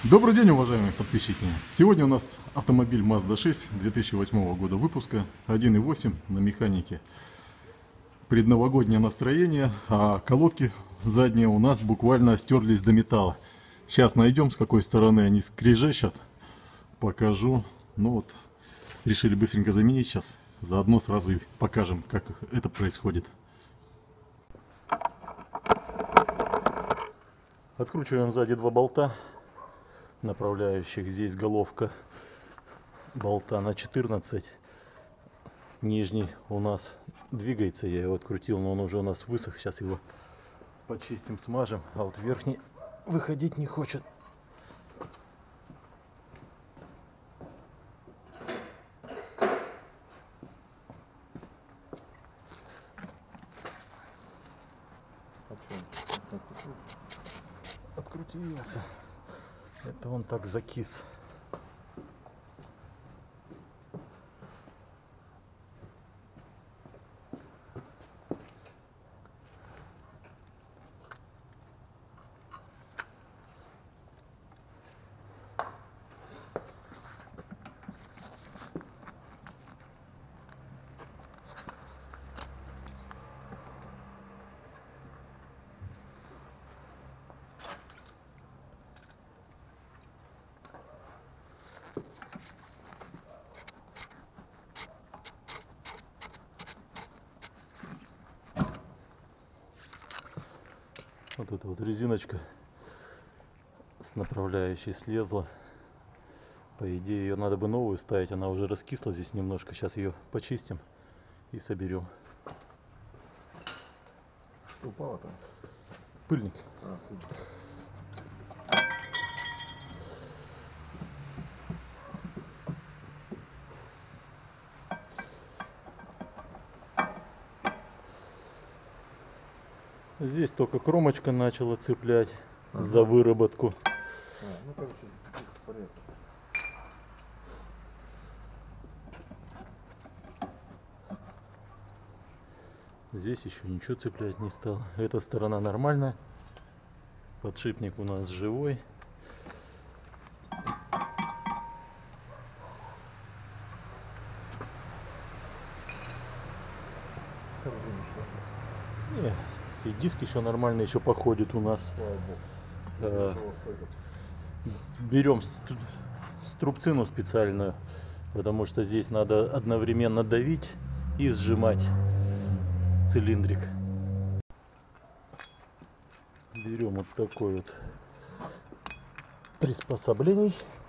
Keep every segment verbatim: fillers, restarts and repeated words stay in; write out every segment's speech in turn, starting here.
Добрый день, уважаемые подписчики! Сегодня у нас автомобиль Mazda шесть две тысячи восьмого года выпуска, один и восемь на механике. Предновогоднее настроение, а колодки задние у нас буквально стерлись до металла. Сейчас найдем, с какой стороны они скрежещут, покажу. Ну вот, решили быстренько заменить сейчас, заодно сразу и покажем, как это происходит. Откручиваем сзади два болта направляющих. Здесь головка болта на четырнадцать. Нижний у нас двигается, я его открутил, но он уже у нас высох. Сейчас его почистим, смажем. А вот верхний выходить не хочет. Открутился. Это он так закис. Вот эта вот резиночка с направляющей слезла. По идее, ее надо бы новую ставить, она уже раскисла здесь немножко. Сейчас ее почистим и соберем. Что упало там? Пыльник. А, пыльник. Здесь только кромочка начала цеплять, ага, за выработку. А, ну, короче, здесь порядок. Здесь еще ничего цеплять не стало. Эта сторона нормальная. Подшипник у нас живой. Не, и диск еще нормально еще походит у нас. А, берем струбцину специальную, потому что здесь надо одновременно давить и сжимать цилиндрик. Берем вот такой вот приспособление.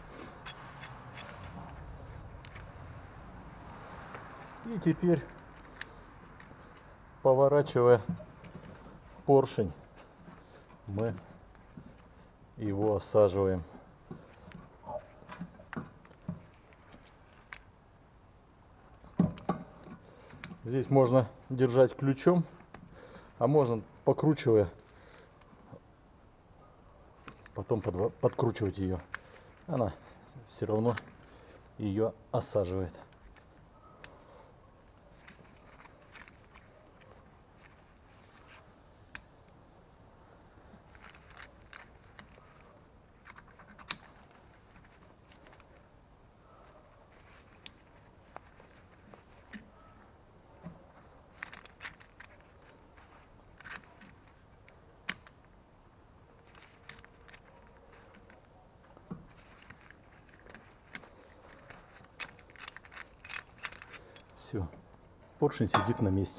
И теперь, поворачивая поршень, мы его осаживаем. Здесь можно держать ключом, а можно, покручивая, потом под, подкручивать ее. Она все равно ее осаживает. Все, поршень сидит на месте.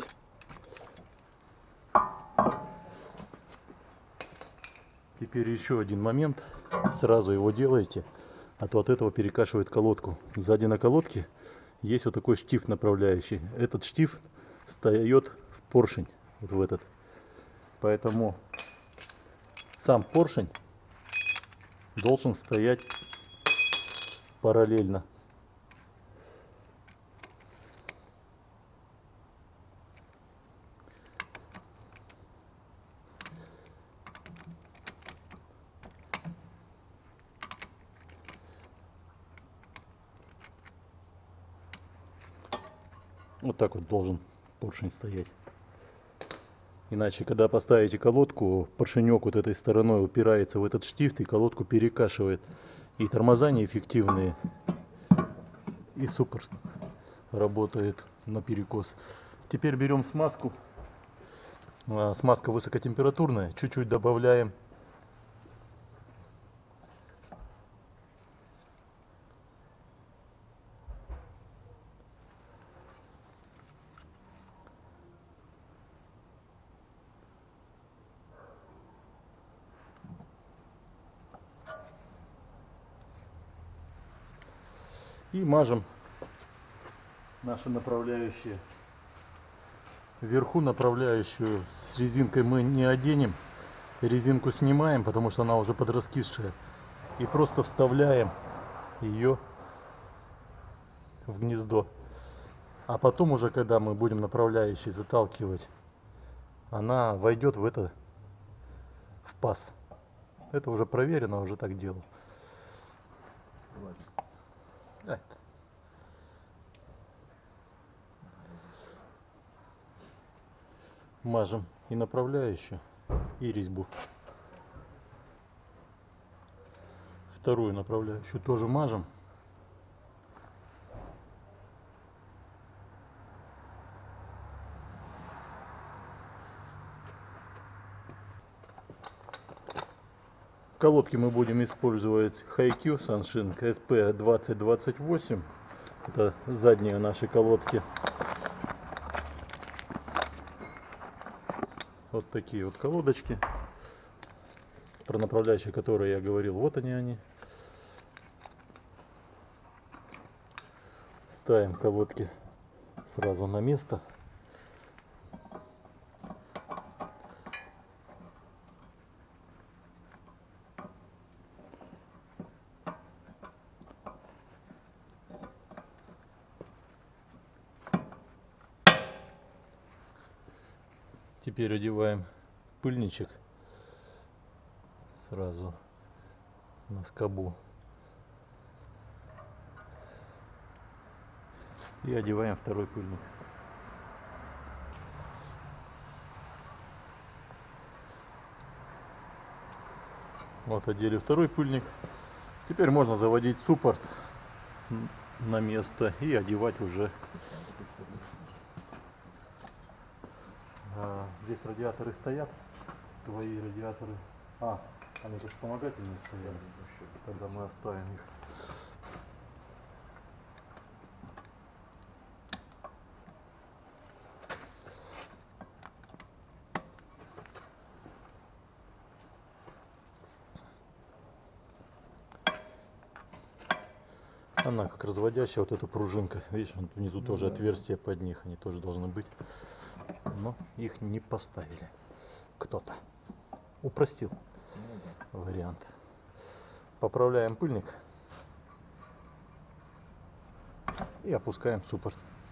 Теперь еще один момент. Сразу его делаете, а то от этого перекашивает колодку. Сзади на колодке есть вот такой штифт направляющий. Этот штифт встает в поршень, вот в этот. Поэтому сам поршень должен стоять параллельно. Вот так вот должен поршень стоять. Иначе, когда поставите колодку, поршенек вот этой стороной упирается в этот штифт и колодку перекашивает. И тормоза неэффективные. И супер работает наперекос. Теперь берем смазку. А, смазка высокотемпературная. Чуть-чуть добавляем. И мажем наши направляющие. Вверху направляющую с резинкой мы не оденем. Резинку снимаем, потому что она уже подраскисшая. И просто вставляем ее в гнездо. А потом уже, когда мы будем направляющий заталкивать, она войдет в это, в паз. Это уже проверено, уже так делал. А. Мажем и направляющую, и резьбу. Вторую направляющую тоже мажем. В колодке мы будем использовать Хайкю Саншинг эс пи двадцать двадцать восемь. Это задние наши колодки. Вот такие вот колодочки. Про направляющие, которые я говорил, вот они они. Ставим колодки сразу на место. Теперь одеваем пыльничек сразу на скобу и одеваем второй пыльник. Вот одели второй пыльник. Теперь можно заводить суппорт на место и одевать уже. Здесь радиаторы стоят, твои радиаторы. А, они тут вспомогательные стоят. Тогда мы оставим их. Она как разводящая, вот эта пружинка. Видишь, внизу тоже отверстия под них, они тоже должны быть. Но их не поставили. Кто-то упростил вариант. Поправляем пыльник и опускаем суппорт.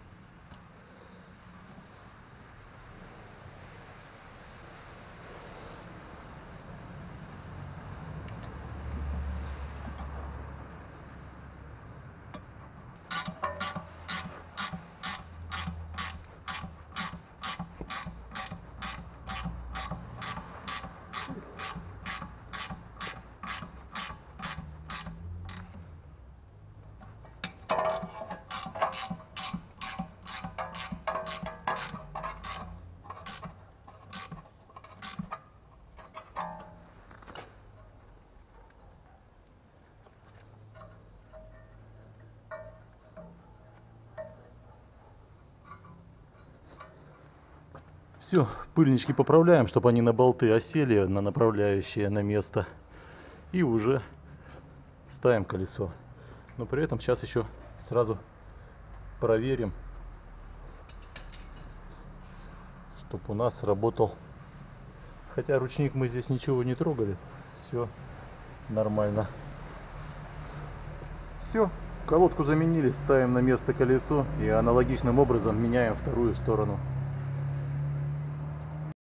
Все, пыльнички поправляем, чтобы они на болты осели, на направляющие на место. И уже ставим колесо. Но при этом сейчас еще сразу проверим, чтобы у нас работал. Хотя ручник мы здесь ничего не трогали. Все нормально. Все, колодку заменили, ставим на место колесо и аналогичным образом меняем вторую сторону.